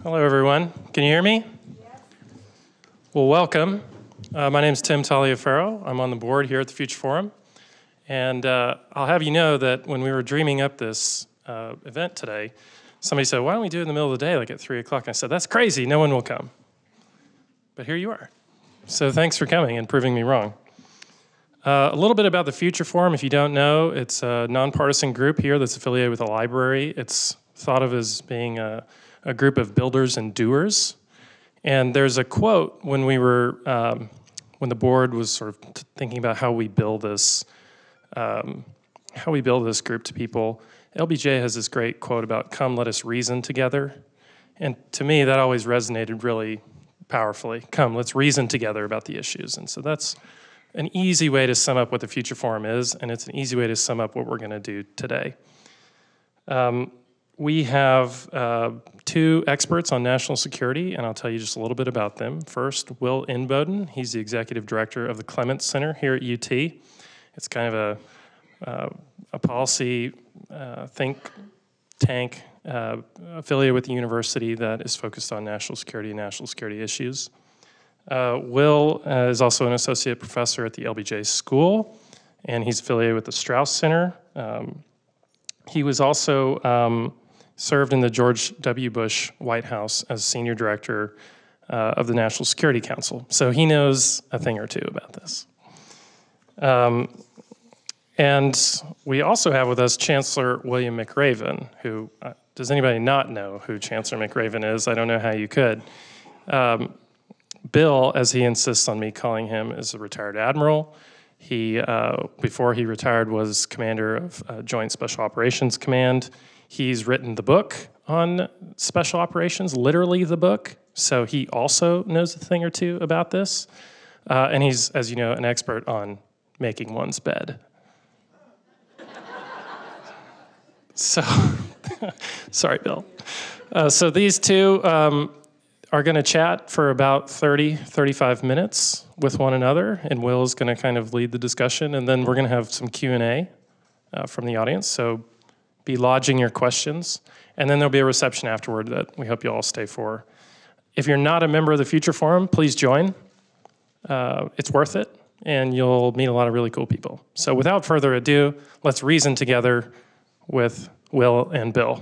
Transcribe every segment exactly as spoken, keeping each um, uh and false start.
Hello, everyone. Can you hear me? Yes. Well, welcome. Uh, my name is Tim Taliaferro. I'm on the board here at the Future Forum. And uh, I'll have you know that when we were dreaming up this uh, event today, somebody said, why don't we do it in the middle of the day, like at three o'clock? And I said, that's crazy. No one will come. But here you are. So thanks for coming and proving me wrong. Uh, a little bit about the Future Forum. If you don't know, it's a nonpartisan group here that's affiliated with a library. It's thought of as being a, a group of builders and doers. And there's a quote when we were, um, when the board was sort of t thinking about how we build this, um, how we build this group to people. L B J has this great quote about, come, let us reason together. And to me, that always resonated really powerfully. Come, let's reason together about the issues. And so that's an easy way to sum up what the Future Forum is, and it's an easy way to sum up what we're going to do today. Um, we have uh, two experts on national security, and I'll tell you just a little bit about them. First, Will Inboden. He's the executive director of the Clements Center here at U T. It's kind of a, uh, a policy uh, think tank uh, affiliated with the university that is focused on national security and national security issues. Uh, Will uh, is also an associate professor at the L B J School, and he's affiliated with the Strauss Center. Um, he was also um, served in the George W. Bush White House as senior director uh, of the National Security Council. So he knows a thing or two about this. Um, and we also have with us Chancellor William McRaven, who, uh, does anybody not know who Chancellor McRaven is? I don't know how you could. Um, Bill, as he insists on me calling him, is a retired admiral. He, uh, before he retired, was commander of uh, Joint Special Operations Command. He's written the book on special operations, literally the book, so he also knows a thing or two about this. Uh, and he's, as you know, an expert on making one's bed. So, sorry, Bill. Uh, so these two, um, are going to chat for about thirty, thirty-five minutes with one another, and Will's going to kind of lead the discussion, and then we're going to have some Q and A uh, from the audience, so be lodging your questions, and then there'll be a reception afterward that we hope you all stay for. If you're not a member of the Future Forum, please join. Uh, it's worth it, and you'll meet a lot of really cool people. So without further ado, let's reason together with Will and Bill.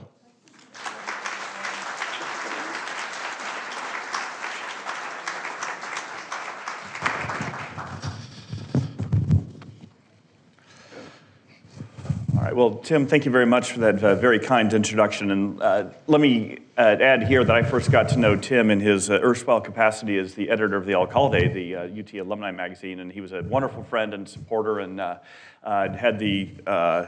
Well, Tim, thank you very much for that uh, very kind introduction. And uh, let me uh, add here that I first got to know Tim in his uh, erstwhile capacity as the editor of the Alcalde, the uh, U T alumni magazine, and he was a wonderful friend and supporter, and uh, uh, had the uh,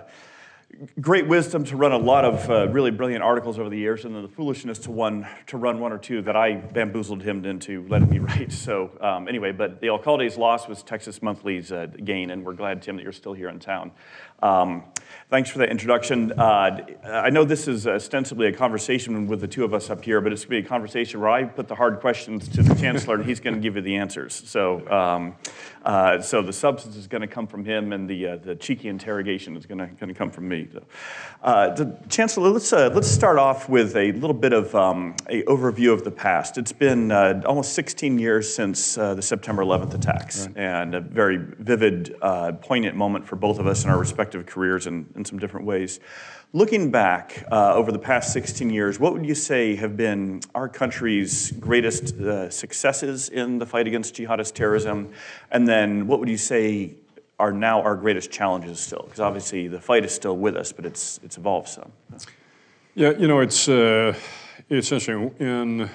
great wisdom to run a lot of uh, really brilliant articles over the years, and then the foolishness to one to run one or two that I bamboozled him into letting me write. So um, anyway, but the Alcalde's loss was Texas Monthly's uh, gain, and we're glad, Tim, that you're still here in town. Um, thanks for that introduction. Uh, I know this is ostensibly a conversation with the two of us up here, but it's going to be a conversation where I put the hard questions to the Chancellor, and he's going to give you the answers. So, um, uh, so the substance is going to come from him, and the uh, the cheeky interrogation is going to going to come from me. So, uh, the Chancellor, let's uh, let's start off with a little bit of um, a overview of the past. It's been uh, almost sixteen years since uh, the September eleventh attacks, right, and a very vivid, uh, poignant moment for both of us in our respective careers in, in some different ways. Looking back uh, over the past sixteen years, what would you say have been our country's greatest uh, successes in the fight against jihadist terrorism? And then what would you say are now our greatest challenges still? Because obviously the fight is still with us, but it's it's evolved some. Yeah, you know, it's, uh, it's interesting. In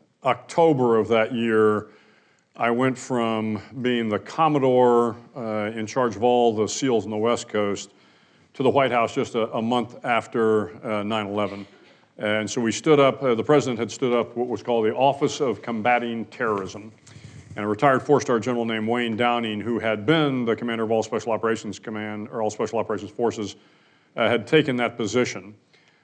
October of that year, I went from being the Commodore uh, in charge of all the SEALs on the West Coast to the White House just a, a month after uh, nine eleven. And so we stood up, uh, the president had stood up what was called the Office of Combating Terrorism. And a retired four-star general named Wayne Downing, who had been the commander of all Special Operations Command, or all Special Operations Forces, uh, had taken that position.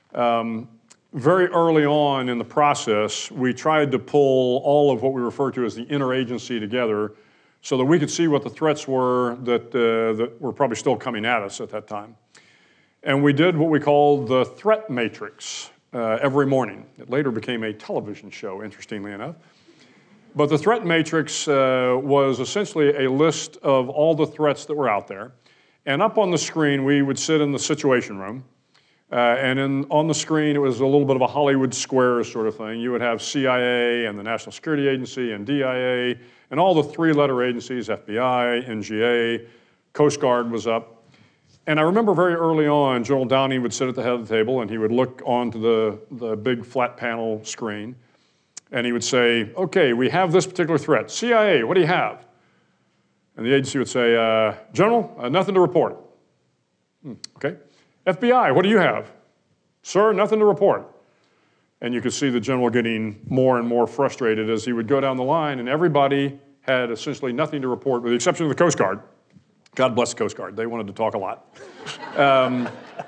Um, very early on in the process, we tried to pull all of what we refer to as the interagency together so that we could see what the threats were that, uh, that were probably still coming at us at that time. And we did what we called the threat matrix. uh, every morning. It later became a television show, interestingly enough. But the threat matrix uh, was essentially a list of all the threats that were out there. And up on the screen, we would sit in the Situation Room. Uh, and in, on the screen, it was a little bit of a Hollywood Squares sort of thing. You would have C I A and the National Security Agency and D I A and all the three-letter agencies, F B I, N G A, Coast Guard was up. And I remember very early on, General Downey would sit at the head of the table and he would look onto the, the big flat panel screen and he would say, okay, we have this particular threat. C I A, what do you have? And the agency would say, uh, General, uh, nothing to report. Hmm, okay. F B I, what do you have? Sir, nothing to report. And you could see the general getting more and more frustrated as he would go down the line, and everybody had essentially nothing to report, with the exception of the Coast Guard. God bless the Coast Guard. They wanted to talk a lot. um,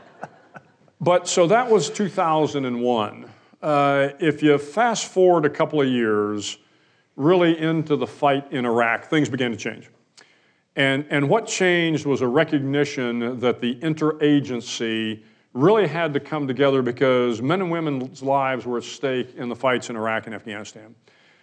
but so that was two thousand one. Uh, if you fast forward a couple of years, really into the fight in Iraq, things began to change. And, and what changed was a recognition that the interagency really had to come together because men and women's lives were at stake in the fights in Iraq and Afghanistan.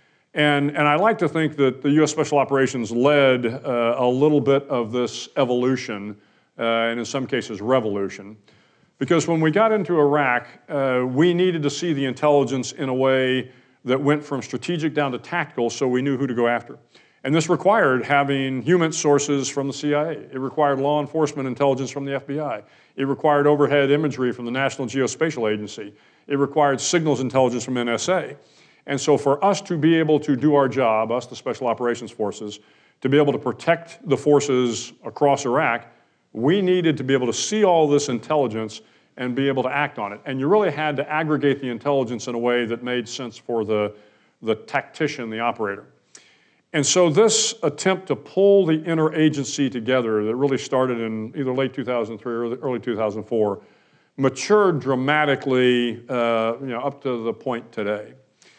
And, and I like to think that the U S Special Operations led uh, a little bit of this evolution, uh, and in some cases revolution. Because when we got into Iraq, uh, we needed to see the intelligence in a way that went from strategic down to tactical so we knew who to go after. And this required having human sources from the C I A. It required law enforcement intelligence from the F B I. It required overhead imagery from the National Geospatial Agency. It required signals intelligence from N S A. And so for us to be able to do our job, us the Special Operations Forces, to be able to protect the forces across Iraq, we needed to be able to see all this intelligence and be able to act on it. And you really had to aggregate the intelligence in a way that made sense for the, the tactician, the operator. And so this attempt to pull the interagency together that really started in either late two thousand three or early two thousand four matured dramatically uh, you know, up to the point today.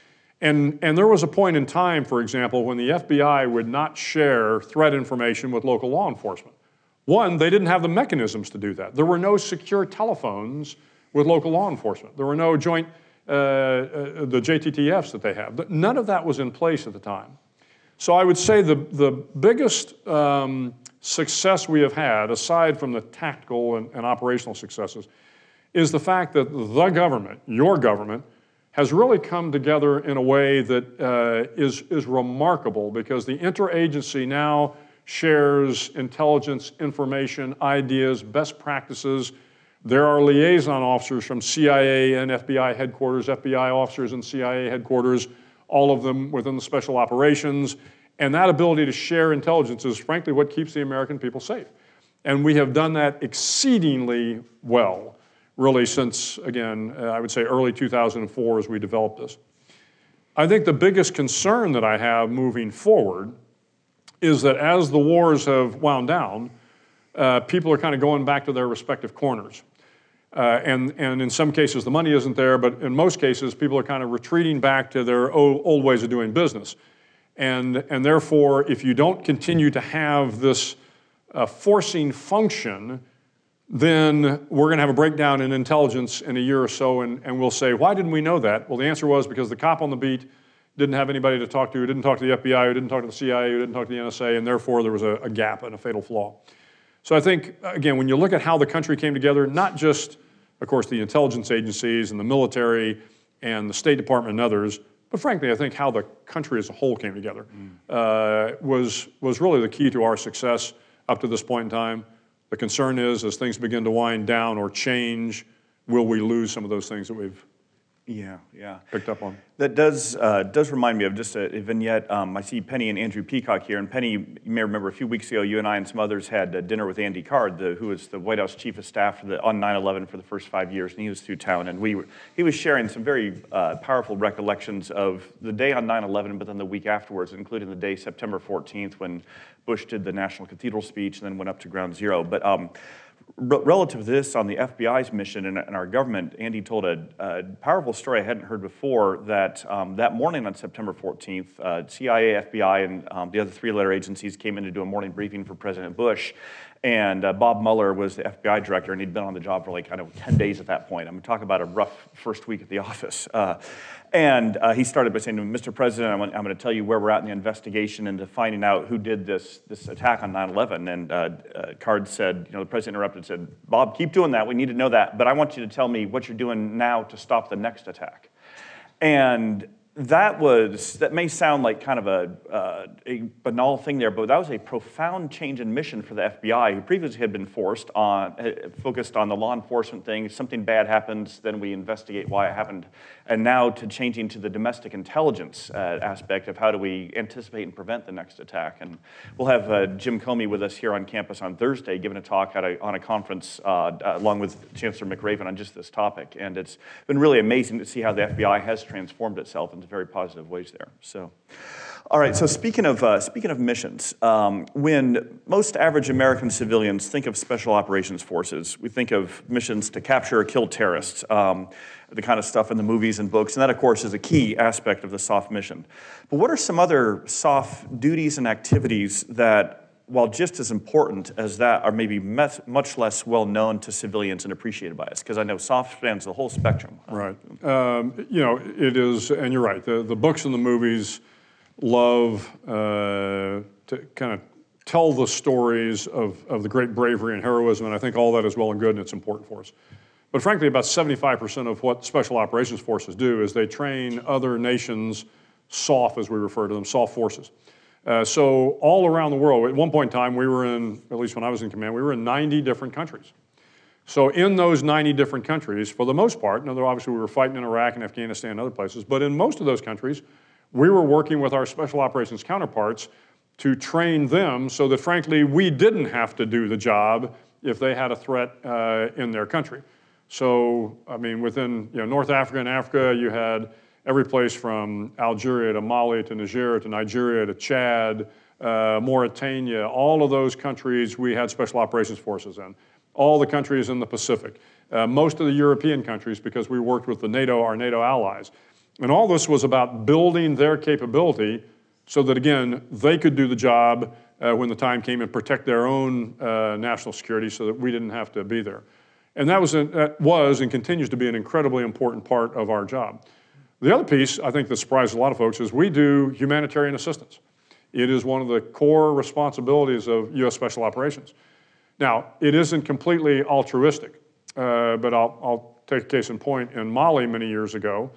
And, and there was a point in time, for example, when the F B I would not share threat information with local law enforcement. One, they didn't have the mechanisms to do that. There were no secure telephones with local law enforcement. There were no joint, uh, uh, the J T T Fs that they have. None of that was in place at the time. So I would say the, the biggest um, success we have had, aside from the tactical and, and operational successes, is the fact that the government, your government, has really come together in a way that uh, is, is remarkable, because the interagency now shares intelligence, information, ideas, best practices. There are liaison officers from C I A and F B I headquarters, F B I officers and C I A headquarters, all of them within the special operations. And that ability to share intelligence is frankly what keeps the American people safe. And we have done that exceedingly well, really since, again, uh, I would say early two thousand four as we developed this. I think the biggest concern that I have moving forward is that as the wars have wound down, uh, people are kind of going back to their respective corners. Uh, and, and in some cases, the money isn't there, but in most cases, people are kind of retreating back to their old, old ways of doing business. And, and therefore, if you don't continue to have this uh, forcing function, then we're going to have a breakdown in intelligence in a year or so, and, and we'll say, why didn't we know that? Well, the answer was because the cop on the beat didn't have anybody to talk to, who didn't talk to the F B I, who didn't talk to the C I A, who didn't talk to the N S A, and therefore there was a, a gap and a fatal flaw. So I think, again, when you look at how the country came together, not just, of course, the intelligence agencies and the military and the State Department and others, but frankly, I think how the country as a whole came together mm. uh, was, was really the key to our success up to this point in time. The concern is, as things begin to wind down or change, will we lose some of those things that we've Yeah, yeah. picked up on? That does uh, does remind me of just a, a vignette. Um, I see Penny and Andrew Peacock here, and Penny, you may remember a few weeks ago, you and I and some others had uh, dinner with Andy Card, the, who was the White House Chief of Staff for the, on nine eleven for the first five years, and he was through town, and we were, he was sharing some very uh, powerful recollections of the day on nine eleven, but then the week afterwards, including the day September fourteenth, when Bush did the National Cathedral speech and then went up to Ground Zero. But um, relative to this, on the F B I's mission and, and our government, Andy told a, a powerful story I hadn't heard before, that um, that morning on September fourteenth, uh, C I A, F B I, and um, the other three-letter agencies came in to do a morning briefing for President Bush. And uh, Bob Mueller was the F B I director, and he'd been on the job for like, I don't know, ten days at that point. I'm talking about a rough first week at the office. Uh, and uh, he started by saying, Mister President, I'm, I'm going to tell you where we're at in the investigation into finding out who did this, this attack on nine eleven. And uh, uh, Card said, you know, the president interrupted and said, Bob, keep doing that. We need to know that. But I want you to tell me what you're doing now to stop the next attack. And that was, that may sound like kind of a, uh, a banal thing there, but that was a profound change in mission for the F B I, who previously had been forced on, uh, focused on the law enforcement thing. Something bad happens, then we investigate why it happened. And now to changing to the domestic intelligence uh, aspect of how do we anticipate and prevent the next attack. And we'll have uh, Jim Comey with us here on campus on Thursday, giving a talk at a, on a conference uh, along with Chancellor McRaven on just this topic. And it's been really amazing to see how the F B I has transformed itself in very positive ways there. So, all right. So speaking of uh, speaking of missions, um, when most average American civilians think of special operations forces, we think of missions to capture or kill terrorists, um, the kind of stuff in the movies and books, and that, of course, is a key aspect of the SOF mission. But what are some other SOF duties and activities that, while just as important as that, are maybe much less well known to civilians and appreciated by us? Because I know SOF spans the whole spectrum. Right. Um, you know, it is, and you're right, the, the books and the movies love uh, to kind of tell the stories of, of the great bravery and heroism, and I think all that is well and good, and it's important for us. But frankly, about seventy-five percent of what special operations forces do is they train other nations' SOF, as we refer to them, SOF forces. Uh, so all around the world, at one point in time, we were in, at least when I was in command, we were in ninety different countries. So in those ninety different countries, for the most part, now obviously we were fighting in Iraq and Afghanistan and other places, but in most of those countries, we were working with our special operations counterparts to train them so that, frankly, we didn't have to do the job if they had a threat uh, in their country. So, I mean, within you know, North Africa and Africa, you had every place from Algeria to Mali to Niger to Nigeria to Chad, uh, Mauritania, all of those countries we had special operations forces in. All the countries in the Pacific, uh, most of the European countries because we worked with the NATO, our NATO allies. And all this was about building their capability so that, again, they could do the job uh, when the time came and protect their own uh, national security so that we didn't have to be there. And that was, a, that was and continues to be an incredibly important part of our job. The other piece, I think, that surprised a lot of folks is we do humanitarian assistance. It is one of the core responsibilities of U S Special Operations. Now, it isn't completely altruistic, uh, but I'll, I'll take a case in point. In Mali many years ago,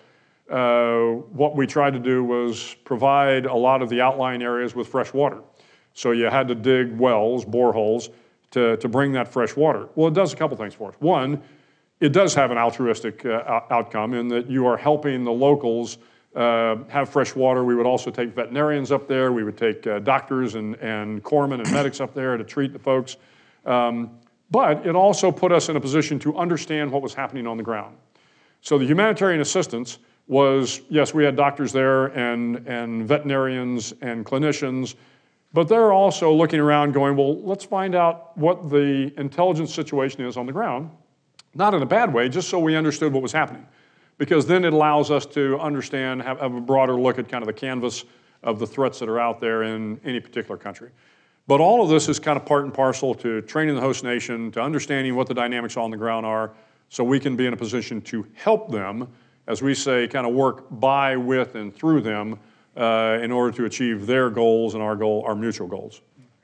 uh, what we tried to do was provide a lot of the outlying areas with fresh water. So you had to dig wells, boreholes, to, to bring that fresh water. Well, it does a couple things for us. One, it does have an altruistic uh, outcome in that you are helping the locals uh, have fresh water. We would also take veterinarians up there. We would take uh, doctors and, and corpsmen and medics up there to treat the folks. Um, but it also put us in a position to understand what was happening on the ground. So the humanitarian assistance was, yes, we had doctors there and, and veterinarians and clinicians, but they're also looking around going, well, let's find out what the intelligence situation is on the ground. Not in a bad way, just so we understood what was happening. Because then it allows us to understand, have, have a broader look at kind of the canvas of the threats that are out there in any particular country. But all of this is kind of part and parcel to training the host nation, to understanding what the dynamics on the ground are, so we can be in a position to help them, as we say, kind of work by, with, and through them uh, in order to achieve their goals and our goal, our mutual goals.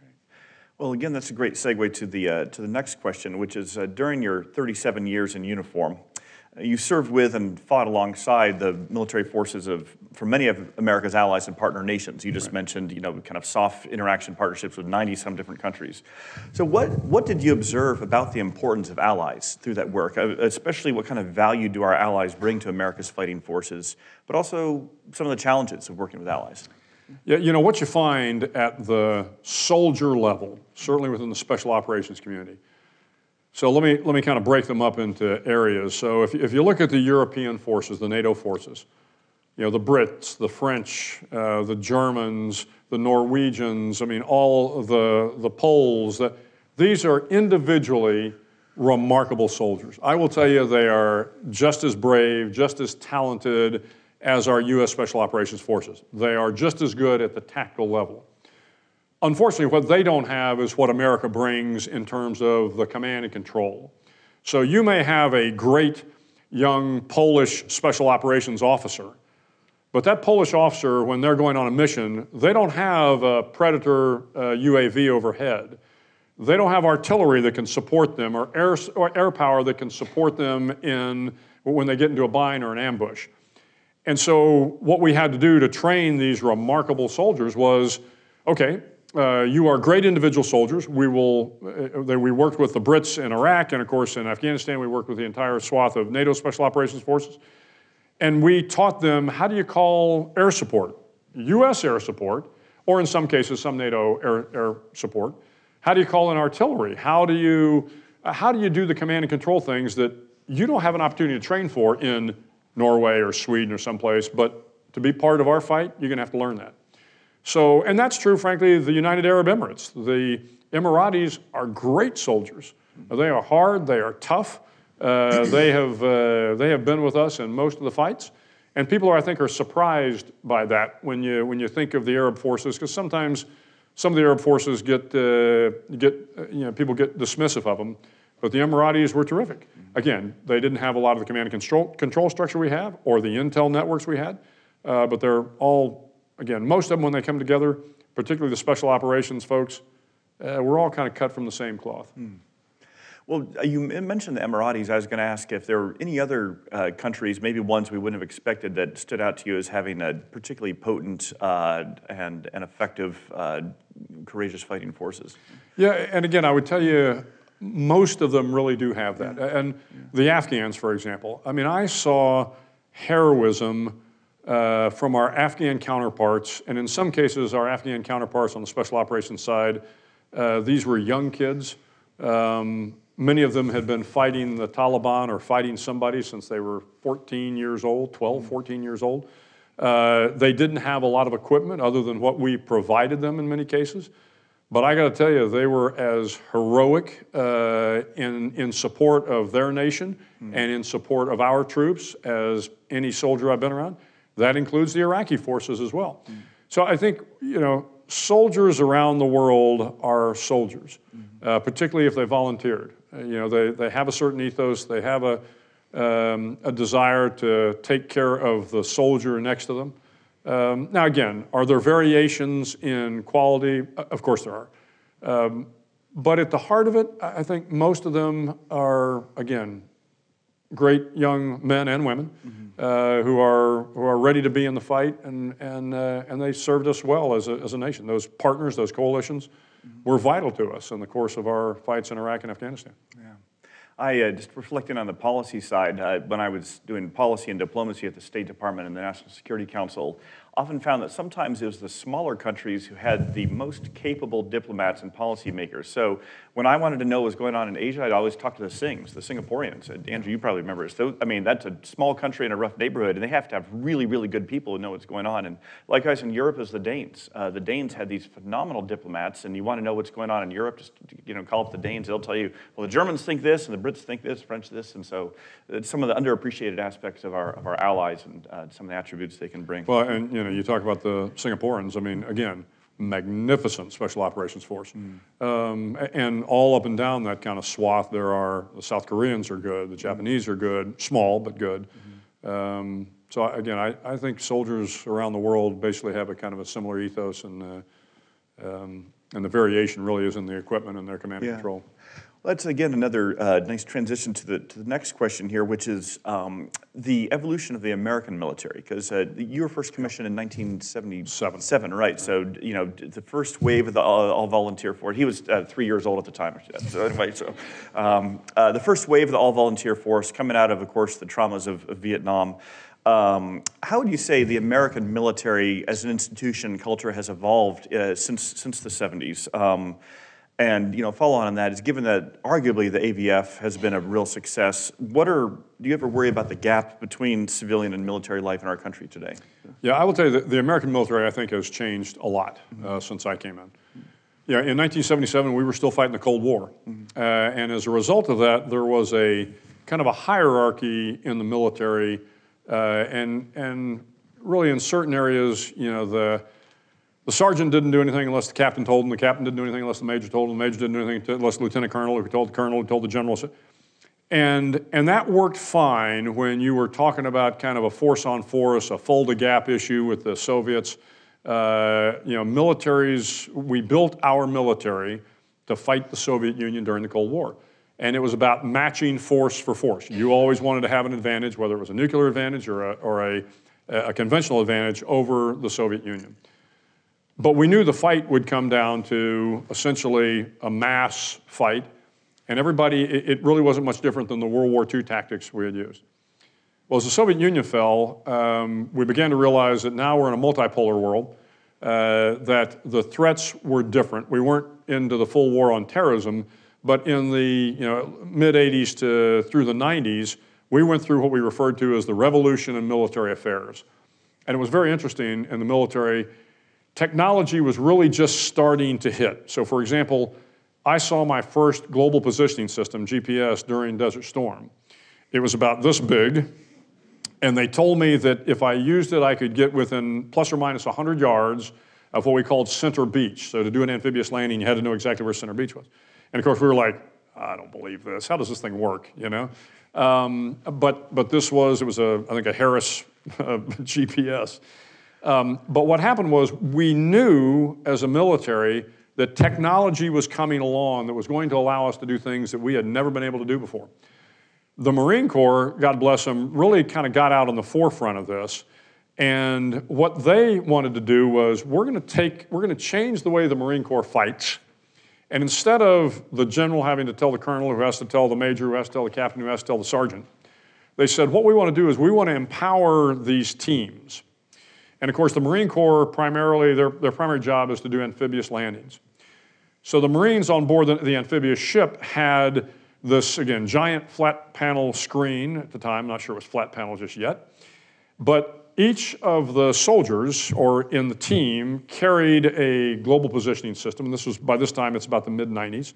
Well, again, that's a great segue to the, uh, to the next question, which is uh, during your thirty-seven years in uniform, uh, you served with and fought alongside the military forces of, for many of America's allies and partner nations. You just right. mentioned, you know, kind of soft interaction partnerships with ninety some different countries. So what, what did you observe about the importance of allies through that work, uh, especially what kind of value do our allies bring to America's fighting forces, but also some of the challenges of working with allies? Yeah, you know, what you find at the soldier level, certainly within the special operations community. So let me, let me kind of break them up into areas. So if, if you look at the European forces, the NATO forces, you know, the Brits, the French, uh, the Germans, the Norwegians, I mean, all of the, the Poles, the, these are individually remarkable soldiers. I will tell you they are just as brave, just as talented as our U S Special Operations Forces. They are just as good at the tactical level. Unfortunately, what they don't have is what America brings in terms of the command and control. So you may have a great young Polish special operations officer, but that Polish officer, when they're going on a mission, they don't have a Predator uh, U A V overhead. They don't have artillery that can support them, or air, or air power that can support them in when they get into a bind or an ambush. And so what we had to do to train these remarkable soldiers was, okay, uh, you are great individual soldiers. We will. Uh, we worked with the Brits in Iraq, and of course in Afghanistan, we worked with the entire swath of NATO Special Operations Forces. And we taught them, how do you call air support? U S air support, or in some cases, some NATO air, air support. How do you call in artillery? How do you, uh, how do you do the command and control things that you don't have an opportunity to train for in Norway or Sweden or someplace, but to be part of our fight, you're gonna have to learn that. So, and that's true, frankly, the United Arab Emirates. The Emiratis are great soldiers. They are hard, they are tough. Uh, they have uh, they have been with us in most of the fights, and people are, I think, are surprised by that when you when you think of the Arab forces, because sometimes some of the Arab forces get uh, get uh, you know people get dismissive of them, but the Emiratis were terrific. Again, they didn't have a lot of the command and control control structure we have, or the intel networks we had, uh, but they're all, again, most of them when they come together, particularly the special operations folks, uh, we're all kind of cut from the same cloth. Mm. Well, you mentioned the Emiratis. I was going to ask if there were any other uh, countries, maybe ones we wouldn't have expected, that stood out to you as having a particularly potent uh, and, and effective, uh, courageous fighting forces. Yeah, and again, I would tell you, most of them really do have that. Yeah. And yeah. The Afghans, for example, I mean, I saw heroism uh, from our Afghan counterparts, and in some cases, our Afghan counterparts on the special operations side, uh, these were young kids. Um, Many of them had been fighting the Taliban or fighting somebody since they were fourteen years old, twelve, fourteen years old. Uh, they didn't have a lot of equipment other than what we provided them in many cases. But I got to tell you, they were as heroic uh, in, in support of their nation mm. and in support of our troops as any soldier I've been around. That includes the Iraqi forces as well. Mm. So I think, you know, soldiers around the world are soldiers, mm-hmm. uh, particularly if they volunteered. Uh, you know, they, they have a certain ethos, they have a, um, a desire to take care of the soldier next to them. Um, now again, are there variations in quality? Of course there are. Um, but at the heart of it, I think most of them are, again, great young men and women mm-hmm. uh, who are who are ready to be in the fight, and and uh, and they served us well as a as a nation. Those partners, those coalitions, mm-hmm. were vital to us in the course of our fights in Iraq and Afghanistan. Yeah. I uh, just reflecting on the policy side, uh, when I was doing policy and diplomacy at the State Department and the National Security Council, often found that sometimes it was the smaller countries who had the most capable diplomats and policymakers. So when I wanted to know what was going on in Asia, I'd always talk to the Singhs, the Singaporeans. Andrew, you probably remember this. I mean, that's a small country in a rough neighborhood, and they have to have really, really good people who know what's going on. And likewise in Europe is the Danes. Uh, the Danes had these phenomenal diplomats, and you want to know what's going on in Europe, just you know, call up the Danes. They'll tell you, well, the Germans think this, and the Brits think this, French this, and so it's some of the underappreciated aspects of our of our allies and uh, some of the attributes they can bring. Well, and you know, you talk about the Singaporeans. I mean, again, magnificent special operations force, mm. um, and all up and down that kind of swath. There are the South Koreans are good, the Japanese are good, small but good. Mm-hmm. um, so again, I, I think soldiers around the world basically have a kind of a similar ethos, and uh, um, and the variation really is in the equipment and their command yeah. and control. Let's again another uh, nice transition to the to the next question here, which is um, the evolution of the American military. Because uh, you were first commissioned in nineteen seventy-seven, Seven, right? So you know the first wave of the all, all volunteer force. He was uh, three years old at the time. So anyway, so um, uh, the first wave of the all volunteer force coming out of, of course, the traumas of, of Vietnam. Um, how would you say the American military, as an institution, culture has evolved uh, since since the seventies? Um, And you know, follow on on that is, given that arguably the A V F has been a real success, what are do you ever worry about the gap between civilian and military life in our country today? Yeah, I will tell you that the American military, I think, has changed a lot uh, since I came in. Yeah, in nineteen seventy-seven, we were still fighting the Cold War, mm-hmm. uh, and as a result of that, there was a kind of a hierarchy in the military, uh, and and really in certain areas, you know, the The The sergeant didn't do anything unless the captain told him. The captain didn't do anything unless the major told him. The major didn't do anything unless the lieutenant colonel, who told the colonel, who told the general. And, and that worked fine when you were talking about kind of a force on force, a Fulda Gap issue with the Soviets. Uh, you know, militaries, we built our military to fight the Soviet Union during the Cold War. And it was about matching force for force. You always wanted to have an advantage, whether it was a nuclear advantage or a, or a, a conventional advantage over the Soviet Union. But we knew the fight would come down to essentially a mass fight, and everybody, it, it really wasn't much different than the World War Two tactics we had used. Well, as the Soviet Union fell, um, we began to realize that now we're in a multipolar world, uh, that the threats were different. We weren't into the full war on terrorism, but in the you know, mid eighties to through the nineties, we went through what we referred to as the revolution in military affairs. And it was very interesting in the military. Technology was really just starting to hit. So for example, I saw my first global positioning system, G P S, during Desert Storm. It was about this big, and they told me that if I used it, I could get within plus or minus one hundred yards of what we called center beach. So to do an amphibious landing, you had to know exactly where center beach was. And of course, we were like, I don't believe this. How does this thing work, you know? Um, but, but this was, it was, a, I think, a Harris uh, G P S. Um, but what happened was we knew as a military that technology was coming along that was going to allow us to do things that we had never been able to do before. The Marine Corps, God bless them, really kind of got out on the forefront of this. And what they wanted to do was we're going to take, we're going to change the way the Marine Corps fights. And instead of the general having to tell the colonel, who has to tell the major, who has to tell the captain, who has to tell the sergeant, they said what we want to do is we want to empower these teams. And of course, the Marine Corps primarily, their, their primary job is to do amphibious landings. So the Marines on board the, the amphibious ship had this, again, giant flat panel screen at the time. I'm not sure it was flat panel just yet. But each of the soldiers, or in the team, carried a global positioning system. And this was, by this time, it's about the mid nineties.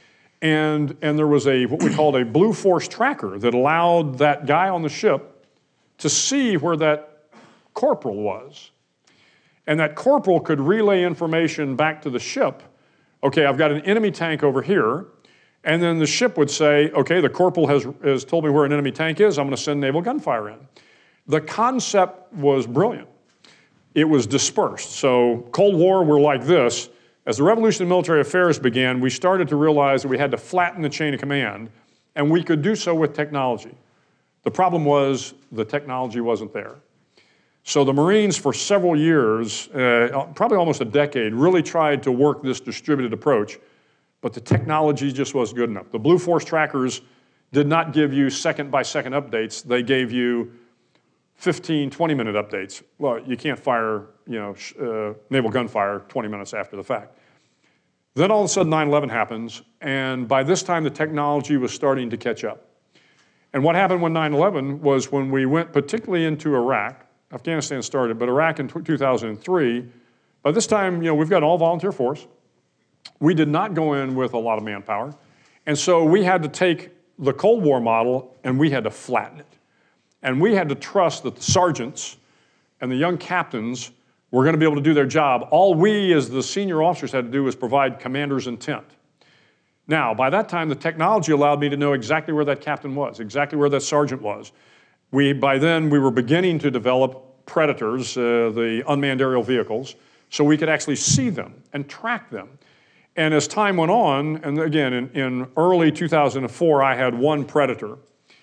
And, and there was a, what we called a blue force tracker that allowed that guy on the ship to see where that corporal was. And that corporal could relay information back to the ship. Okay, I've got an enemy tank over here. And then the ship would say, okay, the corporal has, has told me where an enemy tank is. I'm going to send naval gunfire in. The concept was brilliant. It was dispersed. So Cold War, we're like this. As the revolution in military affairs began, we started to realize that we had to flatten the chain of command, and we could do so with technology. The problem was the technology wasn't there. So the Marines, for several years, uh, probably almost a decade, really tried to work this distributed approach, but the technology just wasn't good enough. The Blue Force trackers did not give you second-by-second updates. They gave you fifteen, twenty minute updates. Well, you can't fire, you know, uh, naval gunfire twenty minutes after the fact. Then all of a sudden nine eleven happens, and by this time the technology was starting to catch up. And what happened when nine eleven was when we went particularly into Iraq. Afghanistan started, but Iraq in two thousand three, by this time, you know, we've got an all-volunteer force. We did not go in with a lot of manpower. And so we had to take the Cold War model and we had to flatten it. And we had to trust that the sergeants and the young captains were going to be able to do their job. All we as the senior officers had to do was provide commander's intent. Now, by that time, the technology allowed me to know exactly where that captain was, exactly where that sergeant was. We, by then, we were beginning to develop Predators, uh, the unmanned aerial vehicles, so we could actually see them and track them. And as time went on, and again, in, in early two thousand four, I had one Predator,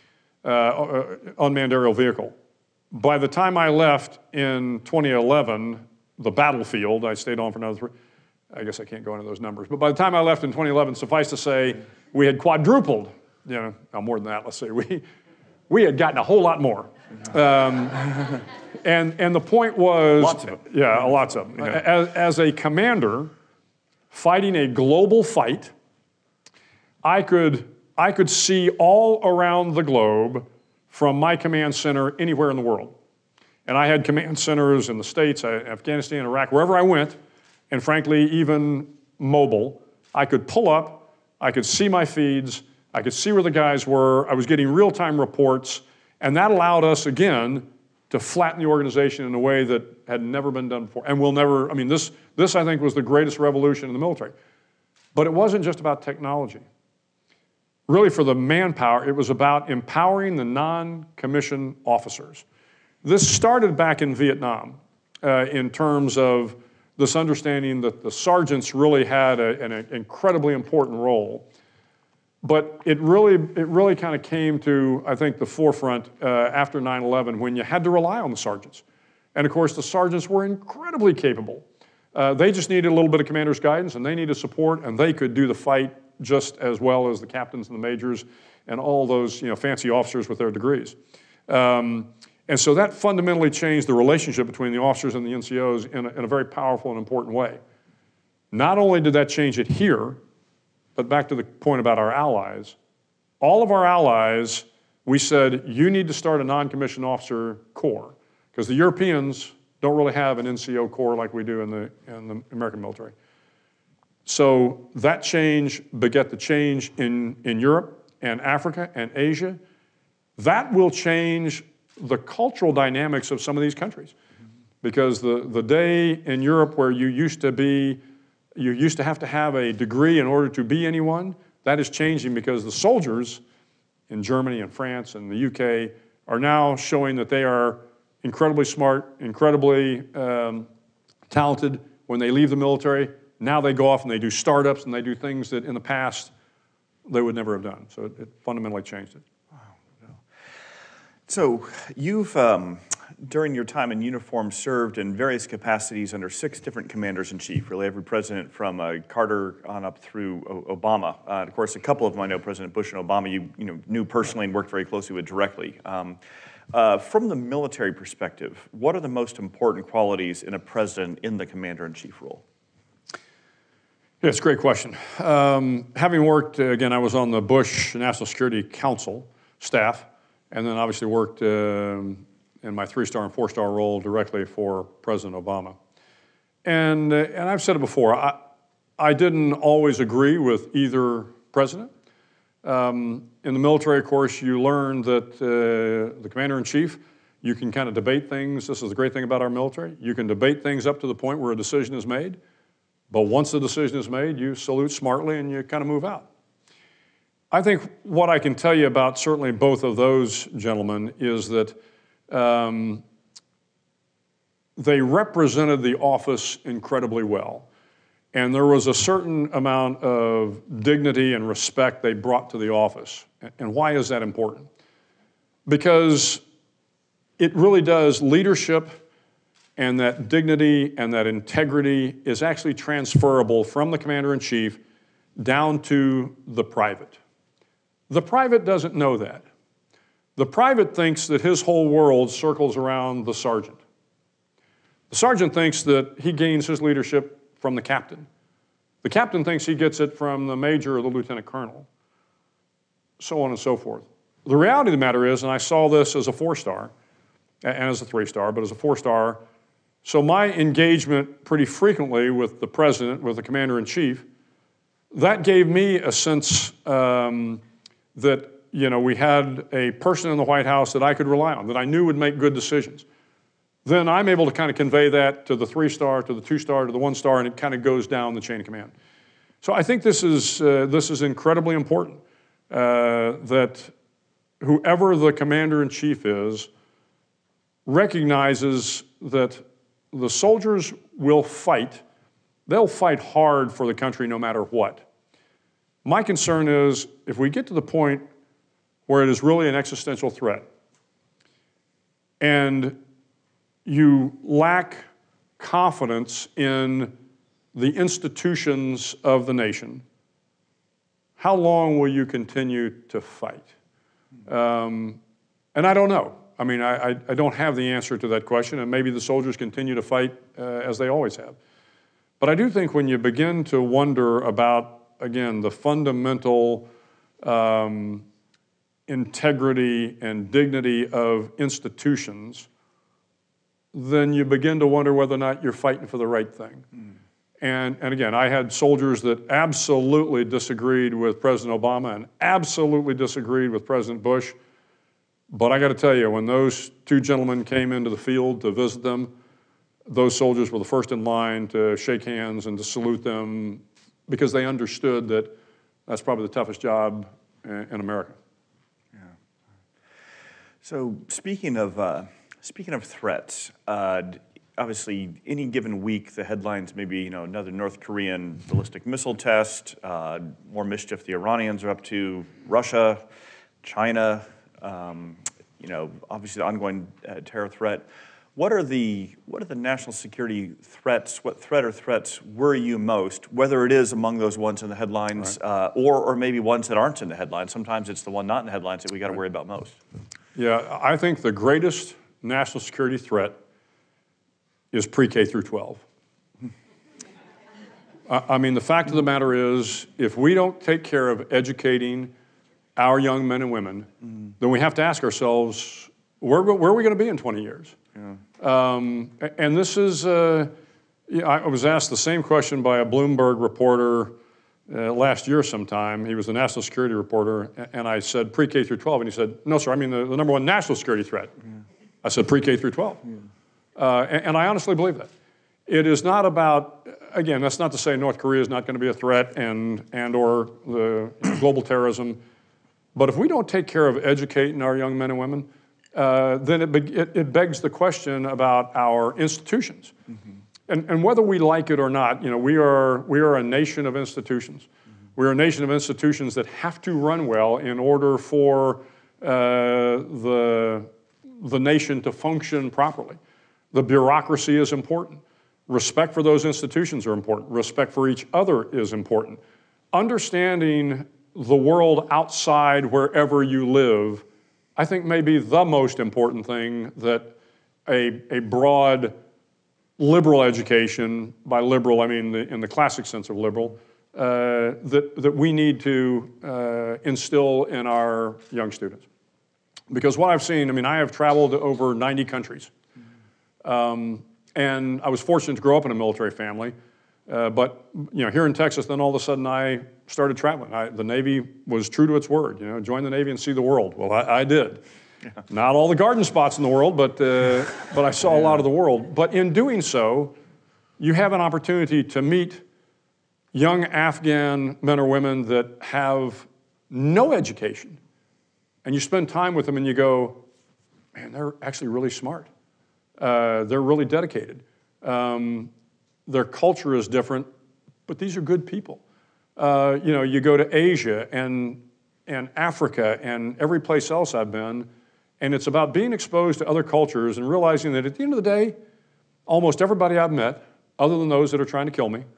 uh, unmanned aerial vehicle. By the time I left in twenty eleven, the battlefield, I stayed on for another three, I guess I can't go into those numbers, but by the time I left in twenty eleven, suffice to say, we had quadrupled, you know, no, more than that, let's say. We, we had gotten a whole lot more. Um, and, and the point was... Lots of them. Yeah, lots of them. Yeah. As, as a commander, fighting a global fight, I could, I could see all around the globe from my command center anywhere in the world. And I had command centers in the States, Afghanistan, Iraq, wherever I went, and frankly, even mobile. I could pull up, I could see my feeds, I could see where the guys were, I was getting real-time reports, and that allowed us, again, to flatten the organization in a way that had never been done before. And will never, I mean, this, this I think was the greatest revolution in the military. But it wasn't just about technology. Really for the manpower, it was about empowering the non-commissioned officers. This started back in Vietnam uh, in terms of this understanding that the sergeants really had a, an incredibly important role. But it really, it really kind of came to, I think, the forefront uh, after nine eleven when you had to rely on the sergeants. And of course, the sergeants were incredibly capable. Uh, they just needed a little bit of commander's guidance, and they needed support, and they could do the fight just as well as the captains and the majors and all those, you know, fancy officers with their degrees. Um, and so that fundamentally changed the relationship between the officers and the N C Os in a, in a very powerful and important way. Not only did that change it here, but back to the point about our allies, all of our allies, we said, you need to start a non-commissioned officer corps, because the Europeans don't really have an N C O corps like we do in the, in the American military. So that change beget the change in, in Europe and Africa and Asia. That will change the cultural dynamics of some of these countries. Because the, the day in Europe where you used to be You used to have to have a degree in order to be anyone. That is changing because the soldiers in Germany and France and the U K are now showing that they are incredibly smart, incredibly um, talented when they leave the military. Now they go off and they do startups and they do things that in the past they would never have done. So it, it fundamentally changed it. Wow. So you've, um, during your time in uniform, served in various capacities under six different commanders-in-chief, really every president from uh, Carter on up through o Obama. Uh, of course, a couple of them I know, President Bush and Obama, you, you know, knew personally and worked very closely with directly. Um, uh, from the military perspective, what are the most important qualities in a president in the commander-in-chief role? Yeah, it's a great question. Um, having worked, uh, again, I was on the Bush National Security Council staff, and then obviously worked um, in my three-star and four-star role directly for President Obama. And, uh, and I've said it before, I, I didn't always agree with either president. Um, in the military, of course, you learn that uh, the commander-in-chief, you can kind of debate things. This is the great thing about our military. You can debate things up to the point where a decision is made, but once the decision is made, you salute smartly and you kind of move out. I think what I can tell you about certainly both of those gentlemen is that Um, they represented the office incredibly well. And there was a certain amount of dignity and respect they brought to the office. And why is that important? Because it really does, leadership and that dignity and that integrity is actually transferable from the commander-in-chief down to the private. The private doesn't know that. The private thinks that his whole world circles around the sergeant. The sergeant thinks that he gains his leadership from the captain. The captain thinks he gets it from the major or the lieutenant colonel, so on and so forth. The reality of the matter is, and I saw this as a four-star, and as a three-star, but as a four-star, so my engagement pretty frequently with the president, with the commander-in-chief, that gave me a sense um, that you know, we had a person in the White House that I could rely on, that I knew would make good decisions. Then I'm able to kind of convey that to the three-star, to the two-star, to the one-star, and it kind of goes down the chain of command. So I think this is, uh, this is incredibly important, uh, that whoever the commander-in-chief is recognizes that the soldiers will fight. They'll fight hard for the country no matter what. My concern is if we get to the point where it is really an existential threat, and you lack confidence in the institutions of the nation, how long will you continue to fight? Um, and I don't know. I mean, I, I, I don't have the answer to that question, and maybe the soldiers continue to fight uh, as they always have. But I do think when you begin to wonder about, again, the fundamental um, integrity and dignity of institutions, then you begin to wonder whether or not you're fighting for the right thing. Mm. And, and again, I had soldiers that absolutely disagreed with President Obama and absolutely disagreed with President Bush, But I got to tell you, when those two gentlemen came into the field to visit them, those soldiers were the first in line to shake hands and to salute them because they understood that that's probably the toughest job in America. Yeah. So speaking of uh, speaking of threats, uh, obviously any given week the headlines may be, you know, another North Korean ballistic missile test, uh, more mischief the Iranians are up to, Russia, China, um, you know, obviously the ongoing uh, terror threat. What are the what are the national security threats? What threat or threats worry you most? Whether it is among those ones in the headlines, right. uh, or or maybe ones that aren't in the headlines. Sometimes it's the one not in the headlines that we got to right. worry about most. Yeah, I think the greatest national security threat is pre-K through twelve. I mean, the fact of the matter is, if we don't take care of educating our young men and women, mm. then we have to ask ourselves, where, where are we going to be in twenty years? Yeah. Um, and this is, uh, yeah, I was asked the same question by a Bloomberg reporter uh, last year sometime. He was the national security reporter, and I said pre-K through twelve, and he said, no, sir, I mean the, the number one national security threat. Yeah. I said pre-K through twelve. Yeah. Uh, and, and I honestly believe that. It is not about, again, that's not to say North Korea is not going to be a threat and, and or the global terrorism, but if we don't take care of educating our young men and women, uh, then it, be, it, it begs the question about our institutions. Mm-hmm. and, and whether we like it or not, you know, we are, we are a nation of institutions. Mm-hmm. We're a nation of institutions that have to run well in order for uh, the, the nation to function properly. The bureaucracy is important. Respect for those institutions are important. Respect for each other is important. Understanding the world outside wherever you live, I think may be the most important thing that a, a broad liberal education, by liberal I mean the, in the classic sense of liberal, uh, that, that we need to uh, instill in our young students. Because what I've seen, I mean, I have traveled to over ninety countries. Um, and I was fortunate to grow up in a military family, uh, but you know, here in Texas, then all of a sudden I started traveling. I, the Navy was true to its word, you know, join the Navy and see the world. Well, I, I did. Yeah. Not all the garden spots in the world, but, uh, but I saw yeah. a lot of the world. But in doing so, you have an opportunity to meet young Afghan men or women that have no education. And you spend time with them and you go, man, they're actually really smart. Uh, they're really dedicated. Um, their culture is different, but these are good people. Uh, you know, you go to Asia and, and Africa and every place else I've been, and it's about being exposed to other cultures and realizing that at the end of the day, almost everybody I've met, other than those that are trying to kill me,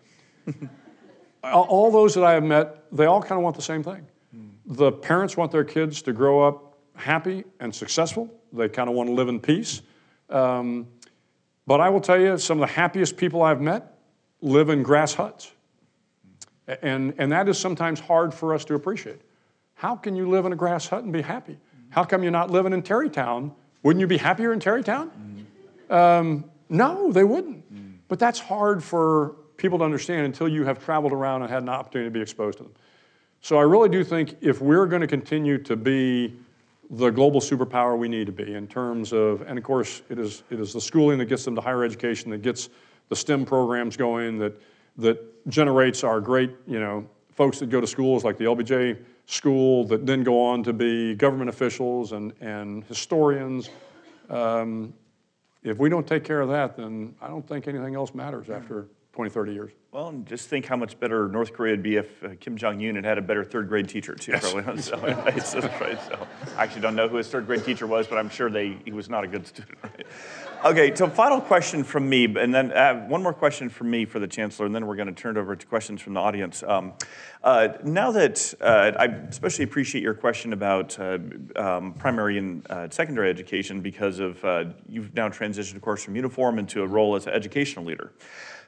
all those that I have met, they all kind of want the same thing. Mm. The parents want their kids to grow up happy and successful. They kind of want to live in peace. Um, but I will tell you, some of the happiest people I've met live in grass huts. And, and that is sometimes hard for us to appreciate. How can you live in a grass hut and be happy? How come you're not living in Terrytown? Wouldn't you be happier in Terrytown? Mm. Um, no, they wouldn't. Mm. But that's hard for people to understand until you have traveled around and had an opportunity to be exposed to them. So I really do think if we're going to continue to be the global superpower we need to be in terms of, and of course it is, it is the schooling that gets them to higher education, that gets the STEM programs going, that, that generates our great, you know, folks that go to schools like the L B J school that then go on to be government officials and, and historians. Um, if we don't take care of that, then I don't think anything else matters after twenty, thirty years. Well, and just think how much better North Korea would be if uh, Kim Jong-un had had a better third grade teacher too. Yes. Probably. So, right, so, right, so I actually don't know who his third grade teacher was, but I'm sure they he was not a good student. Right? Okay, so final question from me, and then uh, one more question from me for the Chancellor, and then we're going to turn it over to questions from the audience. Um, uh, now that uh, I especially appreciate your question about uh, um, primary and uh, secondary education because of uh, you've now transitioned, of course, from uniform into a role as an educational leader.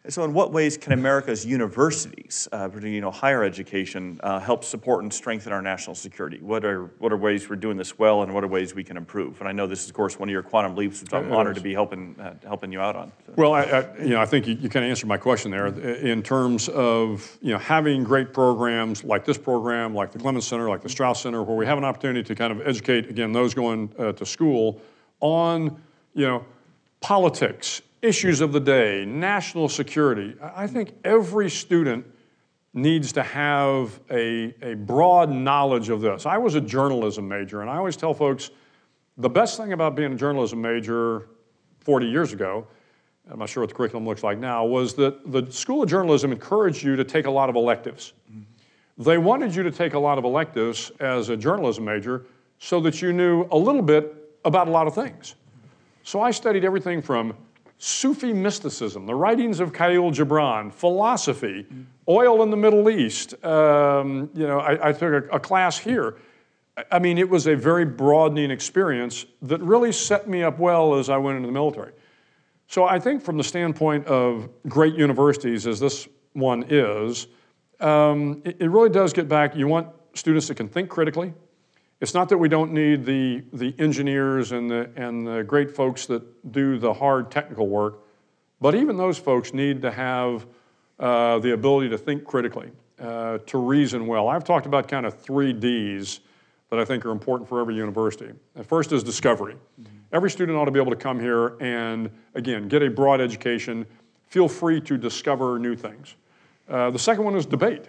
So in what ways can America's universities, uh, particularly you know, higher education, uh, help support and strengthen our national security? What are, what are ways we're doing this well, and what are ways we can improve? And I know this is, of course, one of your quantum leaps, which I'm It honored is. to be helping, uh, helping you out on. So. Well, I, I, you know, I think you, you kind of answered my question there in terms of you know, having great programs like this program, like the Clements Center, like the Strauss Center, where we have an opportunity to kind of educate, again, those going uh, to school on, you know, politics, issues of the day, national security. I think every student needs to have a, a broad knowledge of this. I was a journalism major, and I always tell folks, the best thing about being a journalism major forty years ago, I'm not sure what the curriculum looks like now, was that the School of Journalism encouraged you to take a lot of electives. Mm-hmm. They wanted you to take a lot of electives as a journalism major so that you knew a little bit about a lot of things. So I studied everything from Sufi mysticism, the writings of Khalil Gibran, philosophy, mm. oil in the Middle East. Um, you know, I, I took a, a class here. I mean, it was a very broadening experience that really set me up well as I went into the military. So I think from the standpoint of great universities, as this one is, um, it, it really does get back, you want students that can think critically. It's not that we don't need the, the engineers and the, and the great folks that do the hard technical work, but even those folks need to have uh, the ability to think critically, uh, to reason well. I've talked about kind of three Ds that I think are important for every university. The first is discovery. Mm-hmm. Every student ought to be able to come here and, again, get a broad education, feel free to discover new things. Uh, the second one is debate.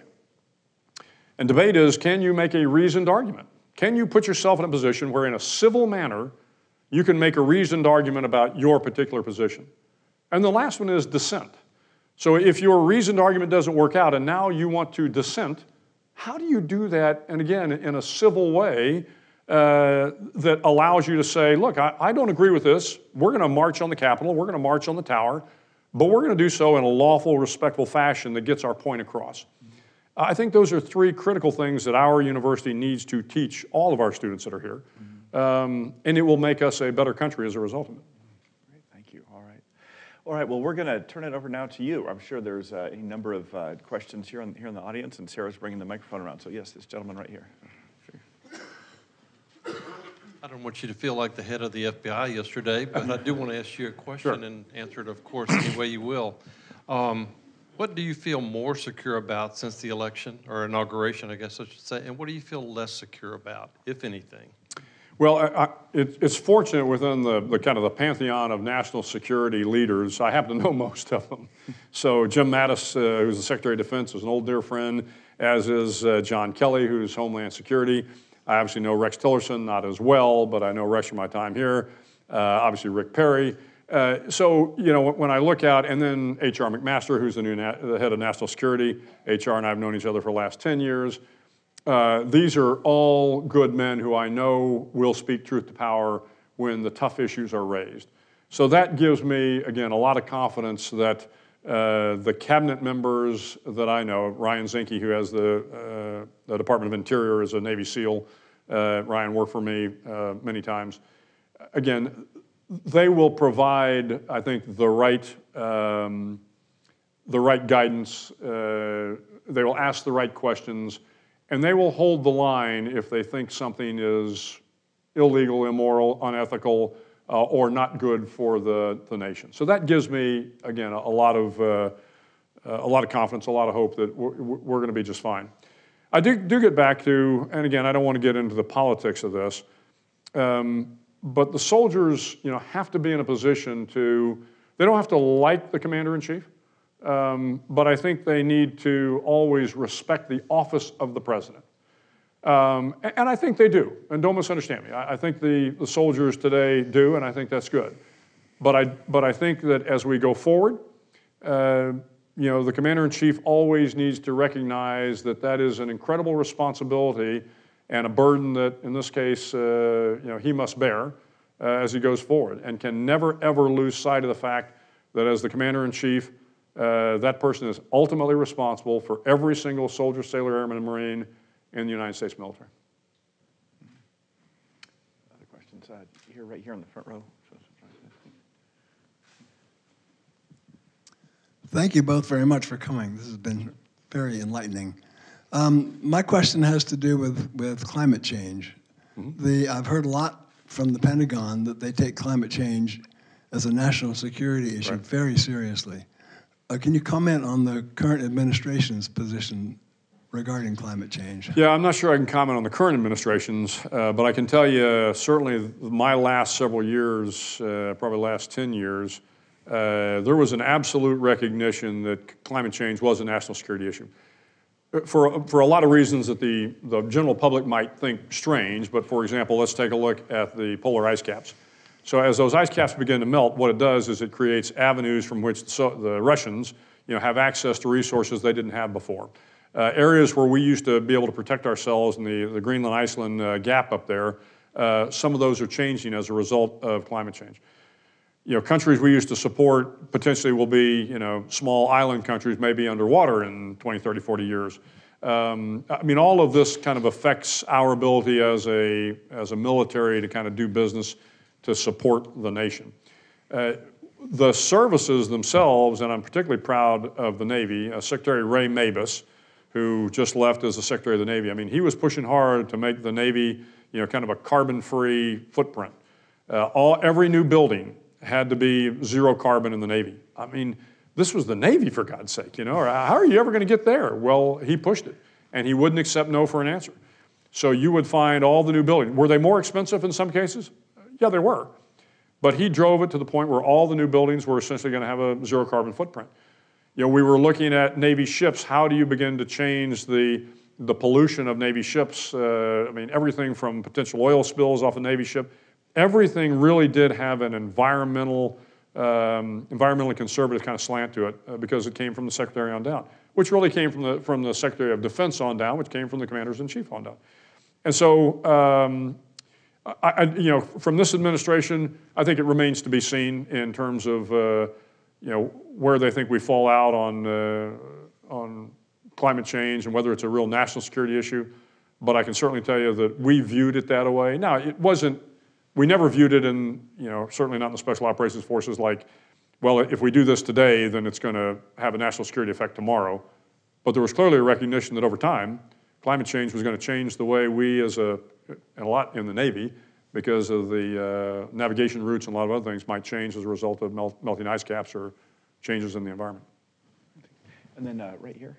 And debate is, can you make a reasoned argument? Can you put yourself in a position where in a civil manner, you can make a reasoned argument about your particular position? And the last one is dissent. So if your reasoned argument doesn't work out and now you want to dissent, how do you do that, and again, in a civil way uh, that allows you to say, look, I, I don't agree with this. We're going to march on the Capitol. We're going to march on the Tower. But we're going to do so in a lawful, respectful fashion that gets our point across. I think those are three critical things that our university needs to teach all of our students that are here, mm-hmm. um, and it will make us a better country as a result of it. Great, thank you. All right. All right, well, we're going to turn it over now to you. I'm sure there's uh, a number of uh, questions here, on, here in the audience, and Sarah's bringing the microphone around. So yes, this gentleman right here. Sure. I don't want you to feel like the head of the F B I yesterday, but I do want to ask you a question Sure. and answer it, of course, any way you will. Um, What do you feel more secure about since the election, or inauguration, I guess I should say, and what do you feel less secure about, if anything? Well, I, I, it, it's fortunate within the, the kind of the pantheon of national security leaders, I happen to know most of them. So Jim Mattis, uh, who's the Secretary of Defense, is an old dear friend, as is uh, John Kelly, who's Homeland Security. I obviously know Rex Tillerson, not as well, but I know Rex from my time here. Uh, obviously Rick Perry. Uh, so, you know, when I look out, and then H R McMaster, who's the new na the head of national security. H R and I have known each other for the last ten years. Uh, these are all good men who I know will speak truth to power when the tough issues are raised. So that gives me, again, a lot of confidence that uh, the cabinet members that I know, Ryan Zinke, who has the, uh, the Department of Interior as a Navy SEAL, uh, Ryan worked for me uh, many times. Again, they will provide, I think, the right, um, the right guidance. Uh, they will ask the right questions, and they will hold the line if they think something is illegal, immoral, unethical, uh, or not good for the, the nation. So that gives me, again, a, a lot of uh, a lot of confidence, a lot of hope that we're, we're going to be just fine. I do, do get back to, and again, I don't want to get into the politics of this. Um, But the soldiers, you know, have to be in a position to, they don't have to like the commander-in-chief, um, but I think they need to always respect the office of the president. Um, and, and I think they do, and don't misunderstand me. I, I think the, the soldiers today do, and I think that's good. But I, but I think that as we go forward, uh, you know, the commander-in-chief always needs to recognize that that is an incredible responsibility and a burden that, in this case, uh, you know, he must bear uh, as he goes forward, and can never, ever lose sight of the fact that as the commander-in-chief, uh, that person is ultimately responsible for every single soldier, sailor, airman, and Marine in the United States military. Other questions uh, here, right here in the front row. Thank you both very much for coming. This has been very enlightening. Um, my question has to do with, with climate change. Mm-hmm. The, I've heard a lot from the Pentagon that they take climate change as a national security issue right. very seriously. Uh, can you comment on the current administration's position regarding climate change? Yeah, I'm not sure I can comment on the current administration's, uh, but I can tell you uh, certainly my last several years, uh, probably last ten years, uh, there was an absolute recognition that climate change was a national security issue. For, for a lot of reasons that the, the general public might think strange, but for example, let's take a look at the polar ice caps. So as those ice caps begin to melt, what it does is it creates avenues from which the, so, the Russians you know, have access to resources they didn't have before. Uh, areas where we used to be able to protect ourselves in the, the Greenland-Iceland uh, gap up there, uh, some of those are changing as a result of climate change. You know, countries we used to support potentially will be, you know, small island countries maybe underwater in twenty, thirty, forty years. Um, I mean, all of this kind of affects our ability as a, as a military to kind of do business to support the nation. Uh, the services themselves, and I'm particularly proud of the Navy, uh, Secretary Ray Mabus, who just left as the Secretary of the Navy. I mean, he was pushing hard to make the Navy, you know, kind of a carbon-free footprint. Uh, all, every new building had to be zero carbon in the Navy. I mean, this was the Navy, for God's sake, you know, or how are you ever gonna get there? Well, he pushed it, and he wouldn't accept no for an answer. So you would find all the new buildings. Were they more expensive in some cases? Yeah, they were. But he drove it to the point where all the new buildings were essentially gonna have a zero carbon footprint. You know, we were looking at Navy ships. How do you begin to change the, the pollution of Navy ships? Uh, I mean, everything from potential oil spills off a Navy ship, everything really did have an environmental, um, environmentally conservative kind of slant to it uh, because it came from the Secretary on down, which really came from the, from the Secretary of Defense on down, which came from the Commanders-in-Chief on down. And so, um, I, I, you know, from this administration, I think it remains to be seen in terms of, uh, you know, where they think we fall out on, uh, on climate change and whether it's a real national security issue. But I can certainly tell you that we viewed it that way. Now, it wasn't, we never viewed it in, you know, certainly not in the Special Operations Forces like, well, if we do this today, then it's gonna have a national security effect tomorrow. But there was clearly a recognition that over time, climate change was gonna change the way we as a, and a lot in the Navy, because of the uh, navigation routes and a lot of other things might change as a result of melt, melting ice caps or changes in the environment. And then uh, right here.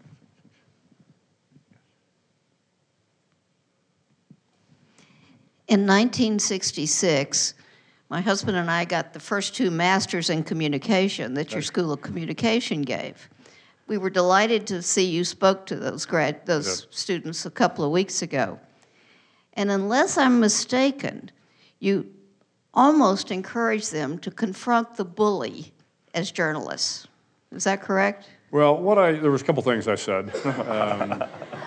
In nineteen sixty-six, my husband and I got the first two masters in communication that your School of Communication gave. We were delighted to see you spoke to those grad, those yeah. students a couple of weeks ago. And unless I'm mistaken, you almost encourage them to confront the bully as journalists. Is that correct? Well, what I, there was a couple things I said. Um,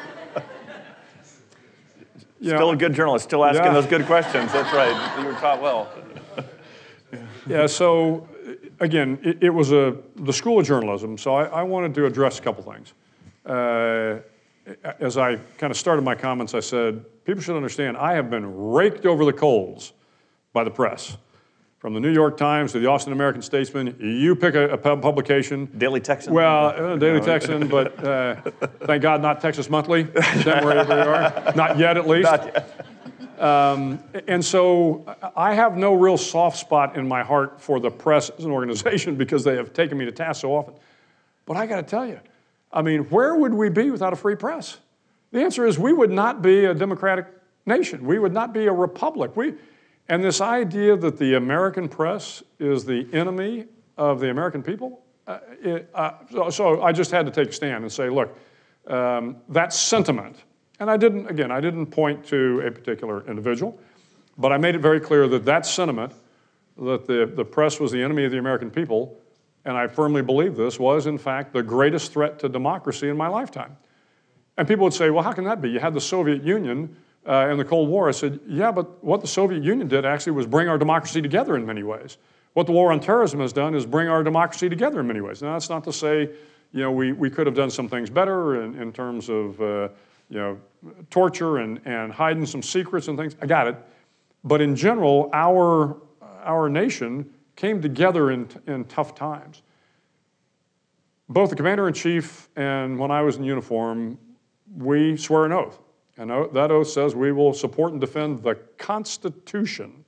still know, a good journalist, still asking yeah. those good questions. That's right, you were taught well. Yeah, so again, it, it was a, the School of Journalism, so I, I wanted to address a couple things. Uh, as I kind of started my comments, I said, people should understand I have been raked over the coals by the press. From the New York Times to the Austin American-Statesman, you pick a, a publication. Daily Texan. Well, uh, Daily Texan, but uh, thank God not Texas Monthly. Is that where we are? Not yet, at least. Not yet. Um, and so I have no real soft spot in my heart for the press as an organization because they have taken me to task so often. But I got to tell you, I mean, where would we be without a free press? The answer is we would not be a democratic nation. We would not be a republic. We, and this idea that the American press is the enemy of the American people, uh, it, uh, so, so I just had to take a stand and say, look, um, that sentiment, and I didn't, again, I didn't point to a particular individual, but I made it very clear that that sentiment, that the, the press was the enemy of the American people, and I firmly believe this, was in fact the greatest threat to democracy in my lifetime. And people would say, well, how can that be? You had the Soviet Union uh, in the Cold War. I said, yeah, but what the Soviet Union did actually was bring our democracy together in many ways. What the war on terrorism has done is bring our democracy together in many ways. Now, that's not to say, you know, we, we could have done some things better in, in terms of, uh, you know, torture and, and hiding some secrets and things. I got it. But in general, our, our nation came together in, in tough times. both the commander-in-chief and when I was in uniform, we swear an oath. And that oath says we will support and defend the Constitution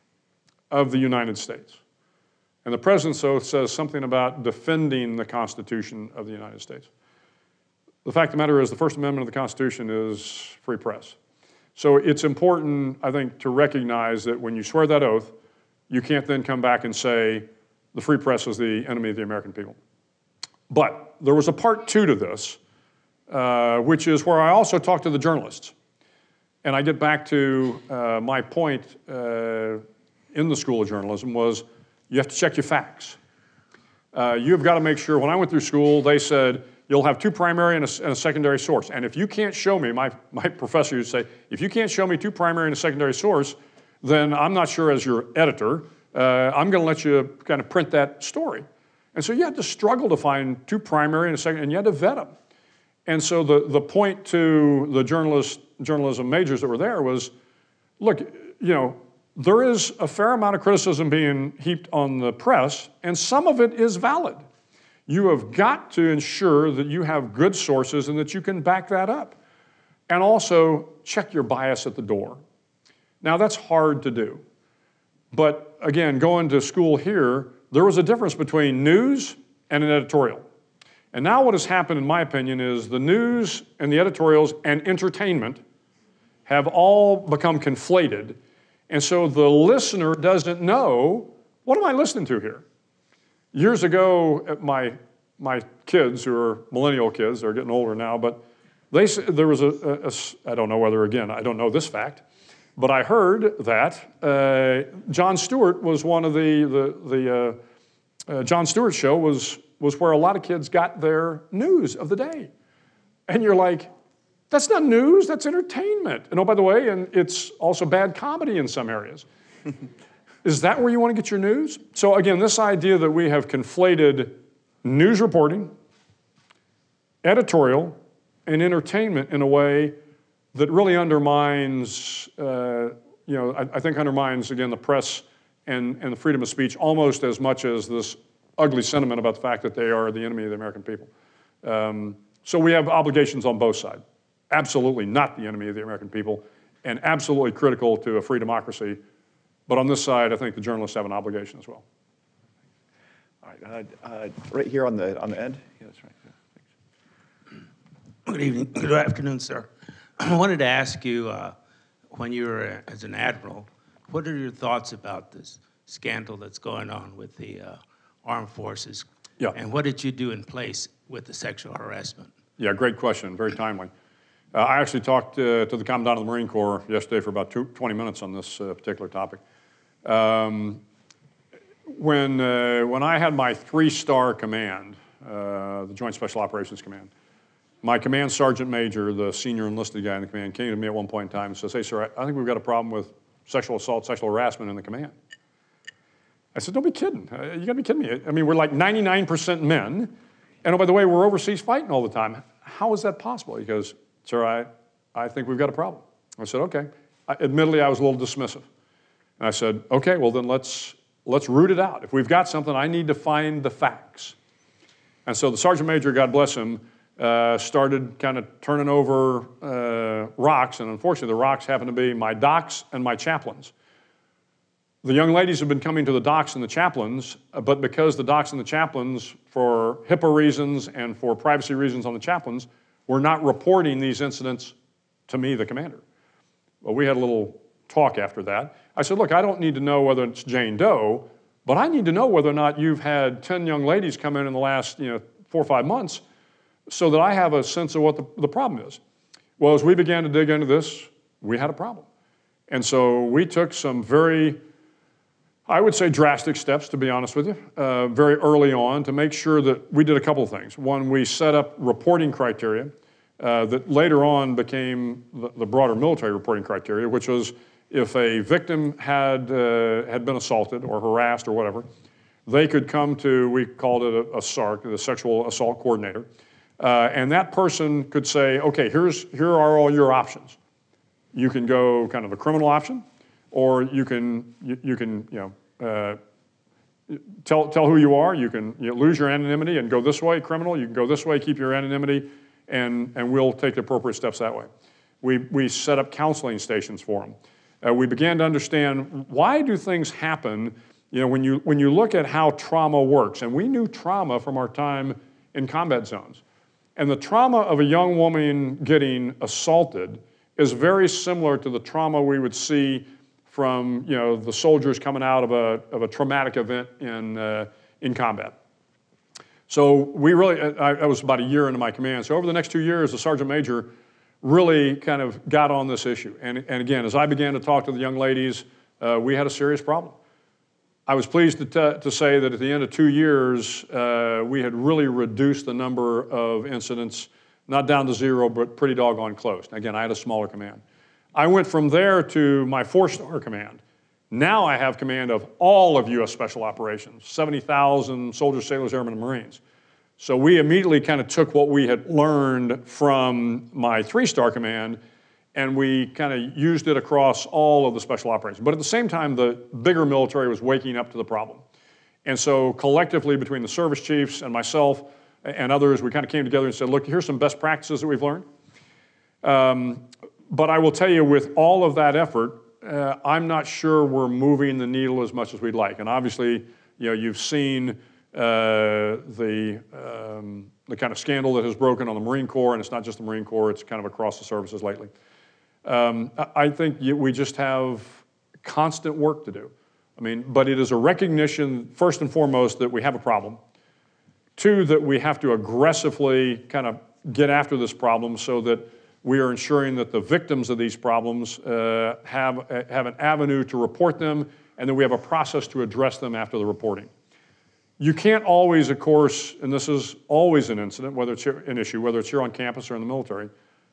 of the United States. And the President's oath says something about defending the Constitution of the United States. The fact of the matter is the First Amendment of the Constitution is free press. So it's important, I think, to recognize that when you swear that oath, you can't then come back and say the free press is the enemy of the American people. But there was a part two to this, uh, which is where I also talked to the journalists. And I get back to uh, my point uh, in the School of Journalism was you have to check your facts. Uh, you've got to make sure, when I went through school, they said, you'll have two primary and a, and a secondary source. And if you can't show me, my, my professor used to say, if you can't show me two primary and a secondary source, then I'm not sure as your editor, uh, I'm going to let you kind of print that story. And so you had to struggle to find two primary and a second, and you had to vet them. And so the, the point to the journalist, journalism majors that were there was, look, you know, there is a fair amount of criticism being heaped on the press, and some of it is valid. You have got to ensure that you have good sources and that you can back that up. And also, check your bias at the door. Now, that's hard to do. But again, going to school here, there was a difference between news and an editorial. And now what has happened, in my opinion, is the news and the editorials and entertainment have all become conflated. And so the listener doesn't know, what am I listening to here? Years ago, my, my kids, who are millennial kids, they're getting older now, but they, there was a, a, a, I don't know whether, again, I don't know this fact, but I heard that uh, Jon Stewart was one of the, the, the uh, uh, Jon Stewart show was, was where a lot of kids got their news of the day. And you're like, that's not news, that's entertainment. And oh, by the way, and it's also bad comedy in some areas. Is that where you want to get your news? So again, this idea that we have conflated news reporting, editorial, and entertainment in a way that really undermines, uh, you know, I, I think undermines, again, the press and, and the freedom of speech almost as much as this ugly sentiment about the fact that they are the enemy of the American people. Um, so we have obligations on both sides. Absolutely not the enemy of the American people, and absolutely critical to a free democracy. But on this side, I think the journalists have an obligation as well. All right, uh, uh, right here on the on the end. Yeah, that's right. Yeah, good evening, good afternoon, sir. I wanted to ask you, uh, when you were uh, as an admiral, what are your thoughts about this scandal that's going on with the uh, armed forces? Yeah. And what did you do in place with the sexual harassment? Yeah, great question, very timely. Uh, I actually talked uh, to the Commandant of the Marine Corps yesterday for about two, twenty minutes on this uh, particular topic. Um, when, uh, when I had my three-star command, uh, the Joint Special Operations Command, my command sergeant major, the senior enlisted guy in the command, came to me at one point in time and says, hey, sir, I, I think we've got a problem with sexual assault, sexual harassment in the command. I said, don't be kidding. Uh, you gotta be kidding me. I mean, we're like ninety-nine percent men, and oh, by the way, we're overseas fighting all the time. How is that possible? He goes, sir, I, I think we've got a problem. I said, okay. I, admittedly, I was a little dismissive. And I said, okay, well then let's, let's root it out. If we've got something, I need to find the facts. And so the sergeant major, God bless him, uh, started kind of turning over uh, rocks, and unfortunately the rocks happened to be my docs and my chaplains. The young ladies have been coming to the docs and the chaplains, but because the docs and the chaplains, for HIPAA reasons and for privacy reasons on the chaplains, were not reporting these incidents to me, the commander. Well, we had a little talk after that. I said, look, I don't need to know whether it's Jane Doe, but I need to know whether or not you've had ten young ladies come in in the last you know, four or five months so that I have a sense of what the, the problem is. Well, as we began to dig into this, we had a problem. And so we took some very, I would say drastic steps, to be honest with you, uh, very early on to make sure that we did a couple of things. One, we set up reporting criteria uh, that later on became the, the broader military reporting criteria, which was if a victim had, uh, had been assaulted or harassed or whatever, they could come to, we called it a, a S A R C, the Sexual Assault Coordinator, uh, and that person could say, okay, here's, here are all your options. You can go kind of a criminal option, or you can, you, you can, you know, uh, tell, tell who you are. You can you know, lose your anonymity and go this way, criminal. You can go this way, keep your anonymity, and, and we'll take the appropriate steps that way. We, we set up counseling stations for them. Uh, we began to understand, why do things happen, you know, when you, when you look at how trauma works. And we knew trauma from our time in combat zones. And the trauma of a young woman getting assaulted is very similar to the trauma we would see from, you know, the soldiers coming out of a, of a traumatic event in, uh, in combat. So we really, I, I was about a year into my command. So over the next two years, the Sergeant Major really kind of got on this issue. And, and again, as I began to talk to the young ladies, uh, we had a serious problem. I was pleased to, t to say that at the end of two years, uh, we had really reduced the number of incidents, not down to zero, but pretty doggone close. Again, I had a smaller command. I went from there to my four-star command. Now I have command of all of U S Special Operations, seventy thousand soldiers, sailors, airmen, and Marines. So we immediately kind of took what we had learned from my three-star command, and we kind of used it across all of the special operations. But at the same time, the bigger military was waking up to the problem. And so collectively, between the service chiefs and myself and others, we kind of came together and said, look, here's some best practices that we've learned. Um, but I will tell you, with all of that effort, uh, I'm not sure we're moving the needle as much as we'd like. And obviously, you know, you've seen Uh, the, um, the kind of scandal that has broken on the Marine Corps, and it's not just the Marine Corps, it's kind of across the services lately. Um, I think you, we just have constant work to do. I mean, but it is a recognition, first and foremost, that we have a problem. Two, that we have to aggressively kind of get after this problem so that we are ensuring that the victims of these problems uh, have, uh, have an avenue to report them, and that we have a process to address them after the reporting. You can't always, of course, and this is always an incident, whether it's an issue, whether it's here on campus or in the military,